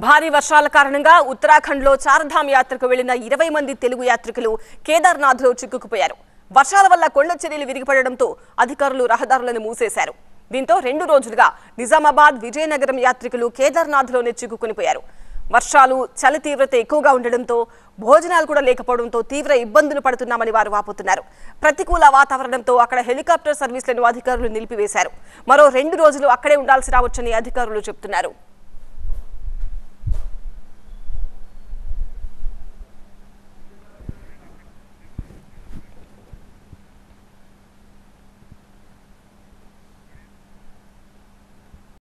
భారీ వర్షాల కారణంగా ఉత్తరాఖండ్లో చార్ధామ్ యాత్రకు వెళ్లిన 20 మంది తెలుగు యాత్రికులు కేదార్నాథ్లో చిక్కుకుపోయారు. వర్షాల వల్ల కొండ చర్యలు విరిగిపడడంతో అధికారులు రహదారులను మూసేశారు. దీంతో 2 రోజులుగా నిజామాబాద్, విజయనగరం యాత్రికులు కేదార్నాథ్లోనే చిక్కుకునిపోయారు. వర్షాలు, చలి తీవ్రత ఎక్కువగా ఉండడంతో భోజనాలు కూడా లేకపోవడంతో తీవ్ర ఇబ్బందులు పడుతున్నామని వారు వాపోతున్నారు. ప్రతికూల వాతావరణంతో అక్కడ హెలికాప్టర్ సర్వీసులను అధికారులు నిలిపివేశారు. మరో 2 రోజులు అక్కడే ఉండాల్సి రావచ్చని అధికారులు చెబుతున్నారు.